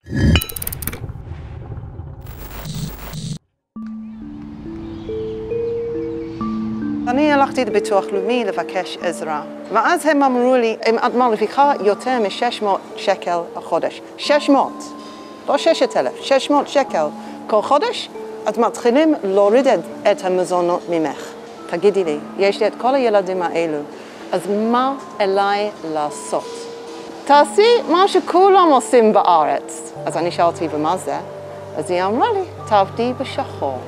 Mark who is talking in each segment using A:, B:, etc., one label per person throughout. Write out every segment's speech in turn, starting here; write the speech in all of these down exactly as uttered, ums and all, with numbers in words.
A: אני הלכתי לביטוח לאומי לבקש עזרה, ואז הם אמרו לי, אם את מרוויחה יותר מ-שש מאות שקל החודש, שש מאות, לא ששת אלף, שש מאות שקל כל חודש, אז מתחילים להוריד את המזונות ממך. תגידי לי, יש לי את כל הילדים האלו, אז מה אליי לעשות? תעשי מה שכולם עושים בארץ. אז אני שאלתי, ומה זה? אז היא אמרה לי, תעבדי בשחור.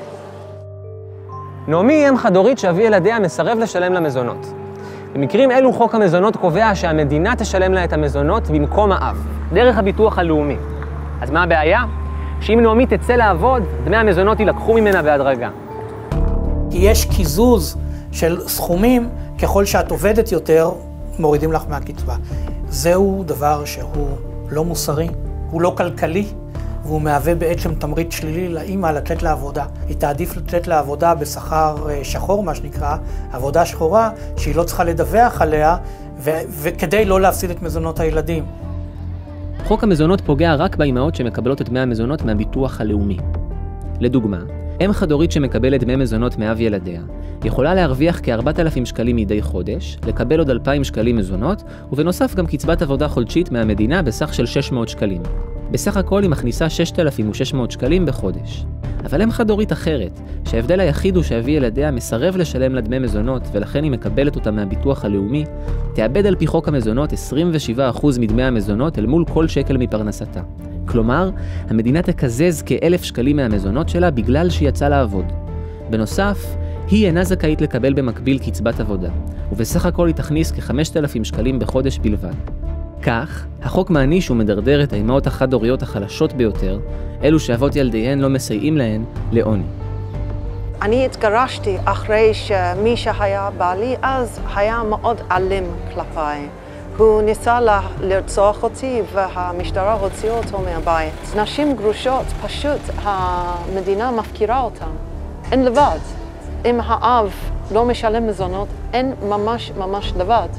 B: נעמי היא אם חד-הורית שאבי ילדיה מסרב לשלם למזונות. במקרים אלו חוק המזונות קובע שהמדינה תשלם לה את המזונות במקום האב, דרך הביטוח הלאומי. אז מה הבעיה? שאם נעמי תצא לעבוד, דמי המזונות יילקחו ממנה בהדרגה.
C: כי יש קיזוז של סכומים, ככל שאת עובדת יותר, מורידים לך מהקצבה. זהו דבר שהוא לא מוסרי, הוא לא כלכלי, והוא מהווה בעצם תמריץ שלילי לאמא לצאת לעבודה. היא תעדיף לצאת לעבודה בשכר שחור, מה שנקרא, עבודה שחורה, שהיא לא צריכה לדווח עליה, ו- וכדי לא להפסיד את מזונות הילדים.
D: חוק המזונות פוגע רק באימהות שמקבלות את דמי המזונות מהביטוח הלאומי. לדוגמה, אם חד-הורית שמקבלת דמי מזונות מאב ילדיה, יכולה להרוויח כ-ארבעת אלפים שקלים מדי חודש, לקבל עוד אלפיים שקלים מזונות, ובנוסף גם קצבת עבודה חודשית מהמדינה בסך של שש מאות שקלים. בסך הכל היא מכניסה שישת אלפים ושש מאות שקלים בחודש. אבל אם חד-הורית אחרת, שההבדל היחיד הוא שאבי ילדיה מסרב לשלם לה דמי מזונות ולכן היא מקבלת אותה מהביטוח הלאומי, תאבד על פי חוק המזונות עשרים ושבעה אחוז מדמי המזונות אל מול כל שקל מפרנסתה. כלומר, המדינה תקזז כאלף שקלים מהמזונות שלה בגלל שהיא יצאה לעבוד. בנוסף, היא אינה זכאית לקבל במקביל קצבת עבודה, ובסך הכל היא תכניס כ-חמשת אלפים שקלים בחודש בלבד. כך, החוק מעניש ומדרדר את האימהות החד-הוריות החלשות ביותר, אלו שאבות ילדיהן לא מסייעים להן, לעוני.
A: אני התגרשתי אחרי שמי שהיה בעלי אז היה מאוד אלים כלפיי. הוא ניסה לרצוח אותי והמשטרה הוציאה אותו מהבית. נשים גרושות, פשוט המדינה מפקירה אותן. אין לבד. אם האב לא משלם מזונות, אין ממש ממש לבד.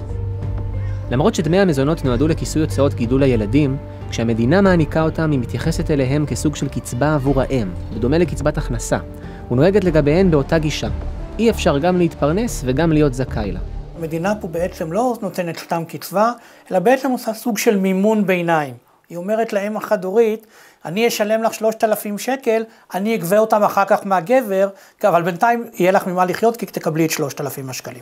D: למרות שדמי המזונות נועדו לכיסוי הוצאות גידול הילדים, כשהמדינה מעניקה אותם היא מתייחסת אליהם כסוג של קצבה עבור האם, בדומה לקצבת הכנסה, ונוהגת לגביהן באותה גישה. אי אפשר גם להתפרנס וגם להיות זכאי לה.
C: המדינה פה בעצם לא נותנת סתם קצבה, אלא בעצם עושה סוג של מימון ביניים. היא אומרת לאם החד-הורית, אני אשלם לך שלושת אלפים שקל, אני אגבה אותם אחר כך מהגבר, אבל בינתיים יהיה לך ממה לחיות כי תקבלי את שלושת אלפים השקלים.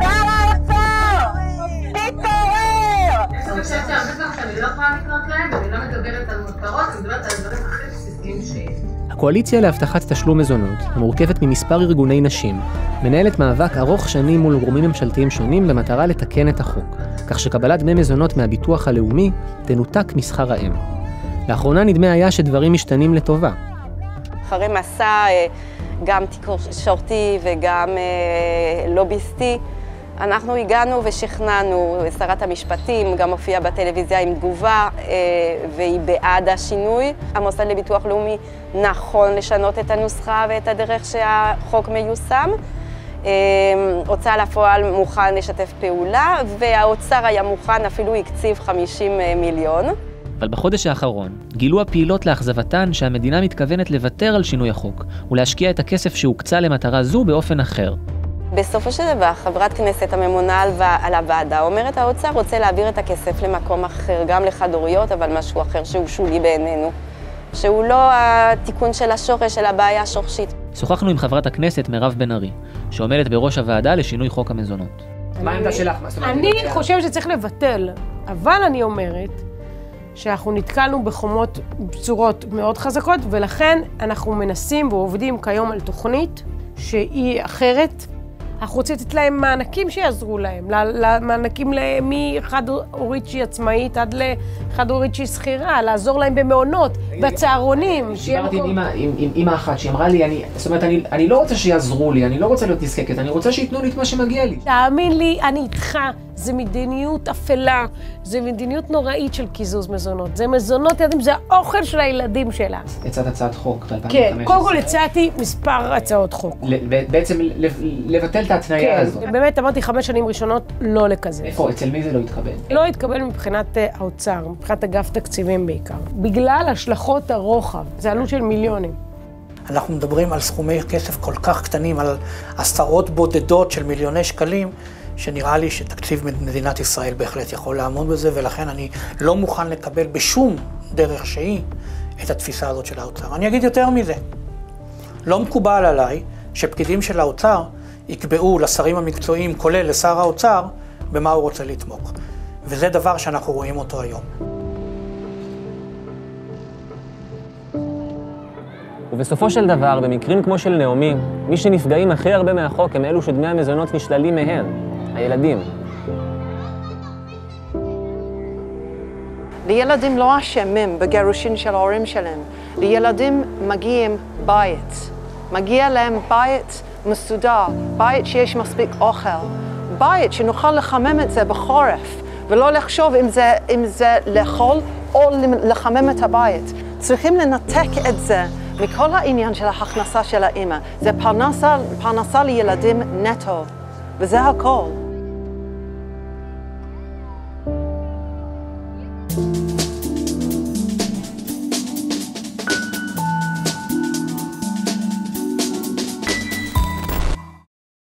E: אני חושבת שהרבה פעם שאני לא יכולה לקנות להם, ואני לא מדברת על מותרות, אני מדברת על דברים הכי בסיסיים שיש.
D: הקואליציה להבטחת תשלום מזונות, המורכבת ממספר ארגוני נשים, מנהלת מאבק ארוך שנים מול גורמים ממשלתיים שונים במטרה לתקן את החוק, כך שקבלת דמי מזונות מהביטוח הלאומי תנותק משכר האם. לאחרונה נדמה היה שדברים משתנים לטובה.
F: אחרי מסע גם תקשורתי וגם לוביסטי, אנחנו הגענו ושכנענו, שרת המשפטים גם הופיעה בטלוויזיה עם תגובה והיא בעד השינוי. המוסד לביטוח לאומי נכון לשנות את הנוסחה ואת הדרך שהחוק מיושם. הוצאה לפועל מוכן לשתף פעולה והאוצר היה מוכן, אפילו הקציב חמישים מיליון.
D: אבל בחודש האחרון גילו הפעילות לאכזבתן שהמדינה מתכוונת לוותר על שינוי החוק ולהשקיע את הכסף שהוקצה למטרה זו באופן אחר.
F: בסופו של דבר, חברת כנסת הממונה על הוועדה אומרת, האוצר רוצה להעביר את הכסף למקום אחר, גם לחד-הוריות, אבל משהו אחר שהוא שולי בעינינו, שהוא לא התיקון של השורש, של הבעיה השורשית.
D: שוחחנו עם חברת הכנסת מירב בן ארי, שעומדת בראש הוועדה לשינוי חוק המזונות.
B: מה העמדה שלך?
G: אני חושבת שצריך לבטל, אבל אני אומרת שאנחנו נתקלנו בחומות בצורות מאוד חזקות, ולכן אנחנו מנסים ועובדים כיום על תוכנית שהיא אחרת. אנחנו רוצים לתת להם מענקים שיעזרו להם, מענקים מחד-הורית שהיא עצמאית עד לחד-הורית שהיא שכירה, לעזור להם במעונות, בצהרונים.
B: דיברתי עם אמא אחת שאמרה לי, זאת אומרת, אני לא רוצה שיעזרו לי, אני לא רוצה להיות נזקקת, אני רוצה שיתנו לי את מה שמגיע לי.
G: תאמין לי, אני איתך, זה מדיניות אפלה, זה מדיניות נוראית של קיזוז מזונות. זה מזונות ילדים, זה האוכל של הילדים שלה.
B: הצעת הצעת חוק ב-אלפיים וחמש עשרה.
G: כן, קודם כל הצעתי מספר הצעות חוק.
B: בעצם לבטל את ההתניה הזאת.
G: באמת אמרתי חמש שנים ראשונות לא לקזז.
B: איפה? אצל מי זה לא התקבל?
G: לא התקבל מבחינת האוצר, מבחינת אגף תקציבים בעיקר. בגלל השלכות הרוחב, זה עלות של מיליונים.
C: אנחנו מדברים על סכומי כסף כל כך קטנים, על עשרות בודדות של מיליוני שקלים, שנראה לי שתקציב מדינת ישראל בהחלט יכול לעמוד בזה, ולכן אני לא מוכן לקבל בשום דרך שהיא את התפיסה הזאת של האוצר. אני אגיד יותר מזה. לא מקובל עליי שפקידים של האוצר יקבעו לשרים המקצועיים, כולל לשר האוצר, במה הוא רוצה לתמוך. וזה דבר שאנחנו רואים אותו היום.
B: ובסופו של דבר, במקרים כמו של נעמי, מי שנפגעים הכי הרבה מהחוק הם אלו שדמי המזונות נשללים מהם, הילדים.
A: לילדים לא אשמים בגירושין של ההורים שלהם. לילדים מגיעים בית. מגיע להם בית מסודר, בית שיש מספיק אוכל, בית שנוכל לחמם את זה בחורף, ולא לחשוב אם זה, אם זה לאכול או לחמם את הבית. צריכים לנתק את זה מכל העניין של ההכנסה של האמא. זה פרנסה, פרנסה לילדים נטו, וזה הכל.